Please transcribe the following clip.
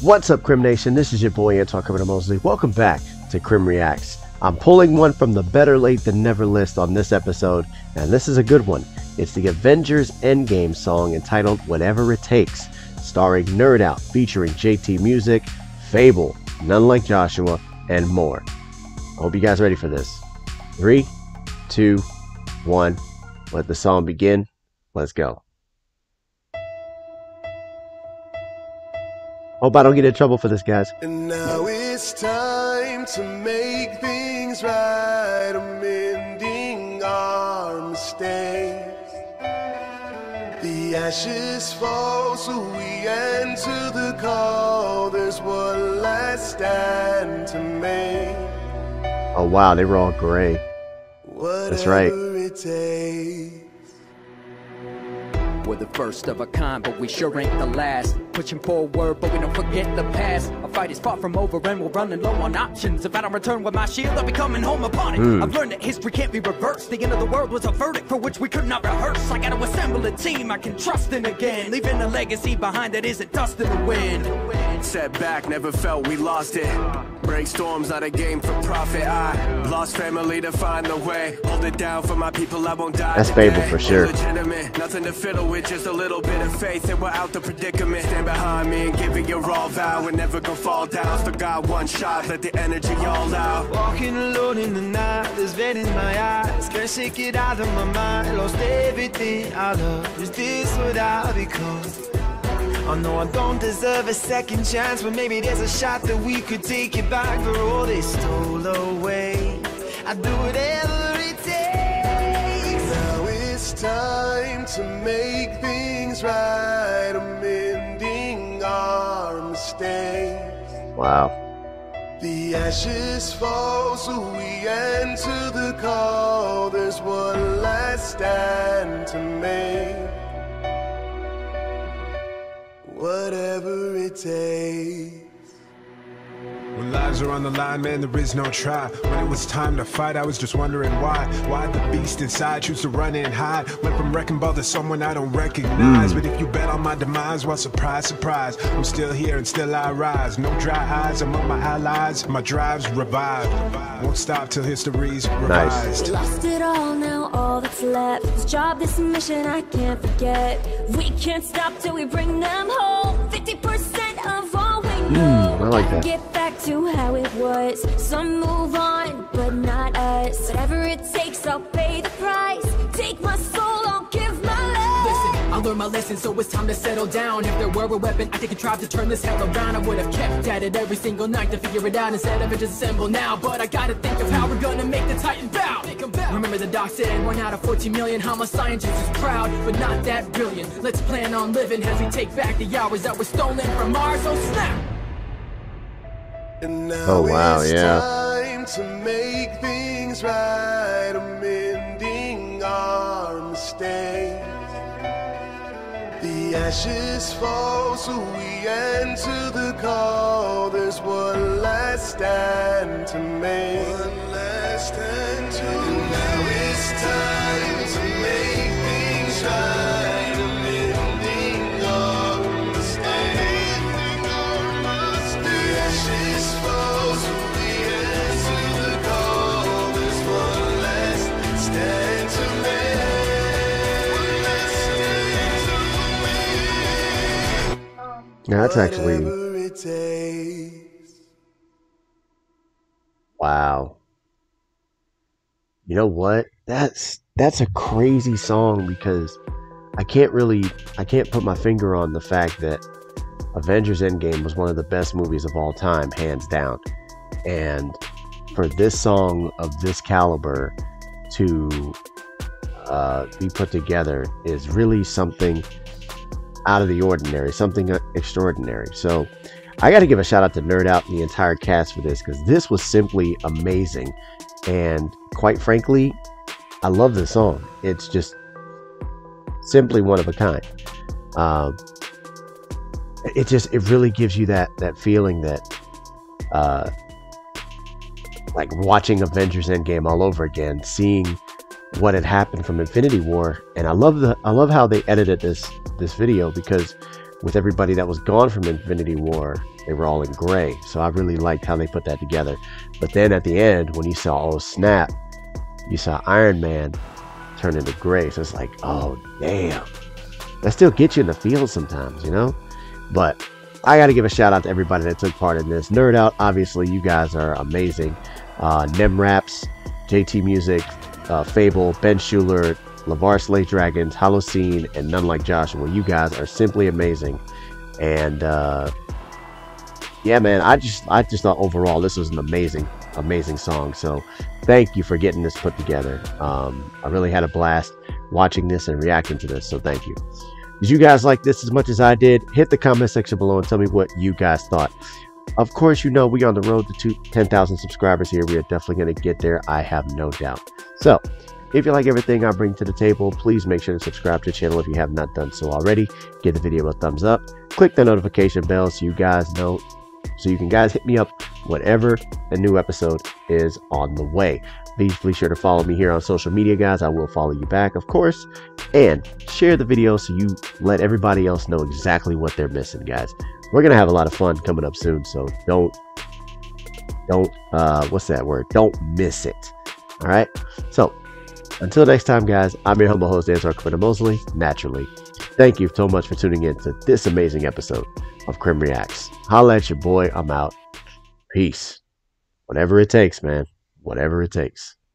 What's up, KrimNation? This is your boy KriminalMosley. Welcome back to KrimReacts. I'm pulling one from the better late than never list on this episode, and this is a good one. It's the Avengers Endgame song entitled Whatever It Takes, starring Nerdout, featuring JT Music, Fable, None Like Joshua, and more. I hope you guys are ready for this. 3, 2, 1. Let the song begin. Let's go. Hope I don't get in trouble for this, guys. And now it's time to make things right, amending our mistakes. The ashes fall, so we answer the call. There's one last stand to make. Oh wow, they were all gray. That's right. It takes. We're the first of a kind, but we sure ain't the last. Pushing forward, but we don't forget the past. Our fight is far from over and we're running low on options. If I don't return with my shield, I'll be coming home upon it. I've learned that history can't be reversed. The end of the world was a verdict for which we could not rehearse. I gotta assemble a team I can trust in again, leaving a legacy behind that isn't dust in the wind. Setback, never felt we lost it. Break storms, not a game for profit. I lost family to find the way. Hold it down for my people, I won't die. That's Fable for sure. Legitimate, nothing to fiddle with, just a little bit of faith, and we're out the predicament. Stand behind me and give it your all vow. We're never gonna fall down. Still got one shot, let the energy all out. Walking alone in the night, there's red in my eyes. Can't shake it out of my mind. Lost everything I love. Is this what I become? I know I don't deserve a second chance, but maybe there's a shot that we could take it back for all they stole away. I'd do whatever it takes. Now it's time to make things right, amending our mistakes. Wow. The ashes fall, so we answer the call. There's one last stand to make. Whatever it takes. When lives are on the line, man, there is no try. When it was time to fight, I was just wondering why. Why the beast inside choose to run and hide. Went from wrecking ball to someone I don't recognize. But if you bet on my demise, well, surprise, surprise, I'm still here and still I rise. No dry eyes among my allies. My drive's revived. Won't stop till history's revised. Lost it all, now all that's left. This job, this mission I can't forget. We can't stop till we bring them home. 50% of all we know. I like that. Get back to how it was. Some move on, but not us. Whatever it takes, I'll pay the price. Take my soul, I'll give my life. Listen, I learned my lesson, so it's time to settle down. If there were a weapon, I think it tried to turn this hell around. I would have kept at it every single night to figure it out instead of it just assemble now. But I gotta think of how we're gonna make the Titan bow. Remember the doc said 1 out of 14 million. How my scientist is proud, but not that brilliant. Let's plan on living as we take back the hours that were stolen from Mars. Oh snap! And now Oh, wow, it's yeah. time to make things right, amending our mistakes. The ashes fall, so we answer the call. There's one last stand to make. One last stand to make. And now it's time to make things right, amending our mistakes. The ashes fall, so we answer the call. There's one last stand to make. One last stand to make. Yeah, that's actually, Whatever it takes. wow. You know what? That's a crazy song because I can't put my finger on the fact that Avengers Endgame was one of the best movies of all time, hands down. And for this song of this caliber to be put together is really something out of the ordinary, something extraordinary. So I got to give a shout out to Nerdout and the entire cast for this, because this was simply amazing. And quite frankly, I love this song. It's just simply one of a kind. It really gives you that feeling that like watching Avengers Endgame all over again, seeing what had happened from Infinity War. And I love how they edited this video, because with everybody that was gone from Infinity War, they were all in gray. So I really liked how they put that together. But then at the end, when you saw, oh snap, you saw Iron Man turn into gray. So it's like, oh damn. That still gets you in the field sometimes, you know? But I got to give a shout out to everybody that took part in this. Nerdout, obviously, you guys are amazing. KrimReacts, JT Music, Fable, Ben Schuler, LeVar Slay Dragons, Holocene, and None Like Joshua. You guys are simply amazing. And yeah, man, I just thought overall this was an amazing song. So thank you for getting this put together. I really had a blast watching this and reacting to this. So thank you. Did you guys like this as much as I did? Hit the comment section below and tell me what you guys thought. Of course, you know we on the road to 10,000 subscribers here. We are definitely going to get there. I have no doubt. So if you like everything I bring to the table, please make sure to subscribe to the channel if you have not done so already. Give the video a thumbs up. Click the notification bell so you guys know, so you can guys hit me up whenever a new episode is on the way. Please be sure to follow me here on social media, guys. I will follow you back, of course. And share the video so you let everybody else know exactly what they're missing, guys. We're going to have a lot of fun coming up soon, so don't what's that word? Don't miss it. All right? So, until next time, guys, I'm your humble host, KriminalMosley, naturally. Thank you so much for tuning in to this amazing episode of KrimReacts. Holla at your boy. I'm out. Peace. Whatever it takes, man. Whatever it takes.